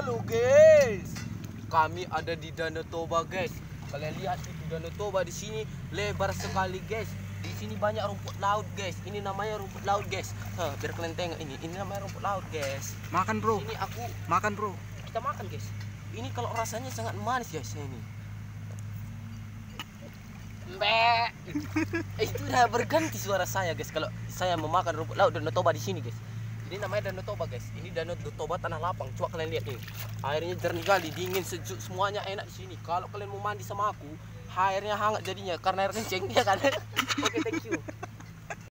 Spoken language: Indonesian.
Halo guys, kami ada di Danau Toba guys. Kalian lihat itu Danau Toba di sini lebar sekali guys. Di sini banyak rumput laut guys. Ini namanya rumput laut guys. Biar kalian tengok ini. Ini namanya rumput laut guys. Makan bro. Ini aku makan bro. Kita makan guys. Ini kalau rasanya sangat manis guys ini. Mbak. Itu udah berganti suara saya guys kalau saya memakan rumput laut Danau Toba di sini guys. Ini namanya Danau Toba guys. Ini Danau Toba tanah lapang. Coba kalian lihat nih. Airnya jernih kali, dingin, sejuk, semuanya enak di sini. Kalau kalian mau mandi sama aku, airnya hangat jadinya karena air kencing ya kan. Oke, thank you.